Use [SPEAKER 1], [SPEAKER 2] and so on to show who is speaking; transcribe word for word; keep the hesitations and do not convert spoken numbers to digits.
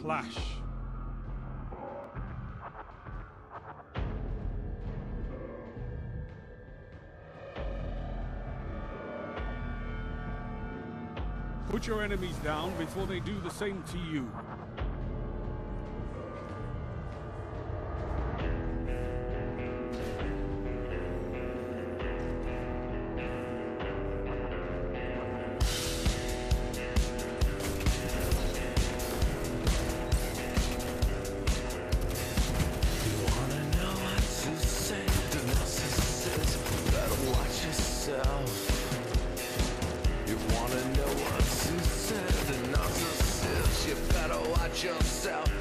[SPEAKER 1] clash. Put your enemies down before they do the same to you.
[SPEAKER 2] You wanna know what to say? The narcissist, you better watch yourself.